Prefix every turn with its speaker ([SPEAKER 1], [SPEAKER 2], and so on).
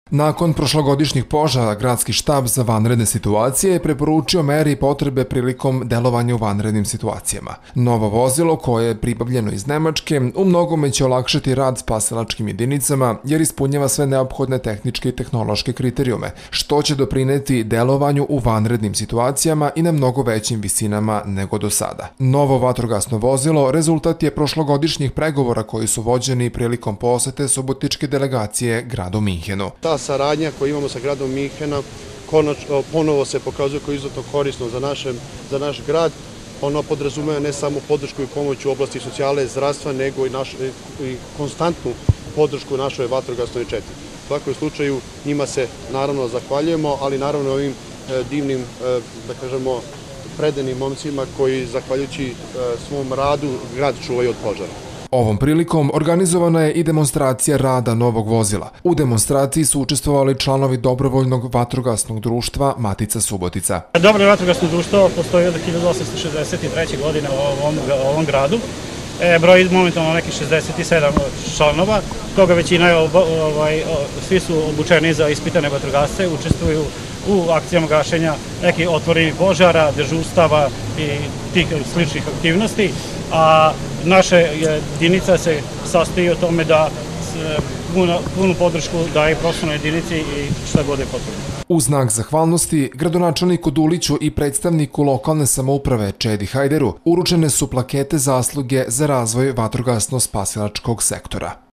[SPEAKER 1] Nakon prošlogodišnjih požara, Gradski štab za vanredne situacije je preporučio mere i potrebe prilikom delovanja u vanrednim situacijama. Novo vozilo, koje je pribavljeno iz Nemačke, u mnogome će olakšati rad spasilačkim jedinicama jer ispunjava sve neophodne tehničke i tehnološke kriterijume, što će doprineti delovanju u vanrednim situacijama i na mnogo većim visinama nego do sada. Novo vatrogasno vozilo rezultat je prošlogodišnjih pregovora koji su vođeni prilikom posete subotičke delegacije gradu Minhenu.
[SPEAKER 2] Ta saradnja koju imamo sa gradom Minhena ponovo se pokazuje kao izuzetno korisno za naš grad. Ono podrazumeva ne samo podršku i pomoć u oblasti socijale, zdravstva, nego i konstantnu podršku našoj vatrogasnoj četi. U svakom slučaju njima se naravno zahvaljujemo, ali naravno ovim divnim, da kažemo, predanim momcima koji zahvaljujući svom radu grad čuvaju od požara.
[SPEAKER 1] Ovom prilikom organizovana je i demonstracija rada novog vozila. U demonstraciji su učestvovali članovi dobrovoljnog vatrogasnog društva Matica Subotica.
[SPEAKER 3] Dobrovoljno vatrogasno društvo postoji od 1863. godine u ovom gradu. Broji momentalno nekih 67 članova. Toga većina je, svi su obučeni za ispitane vatrogasce, učestvuju u akcijama gašenja nekih otvorenih požara, dežurstava i tih sličnih aktivnosti. A naša jedinica se sastoji o tome da punu podršku daje profesionalnoj jedinici i šta god je potrebno.
[SPEAKER 1] U znak zahvalnosti, gradonačelniku Duliću i predstavniku lokalne samouprave Čedi Hajderu uručene su plakete zasluge za razvoj vatrogasno-spasilačkog sektora.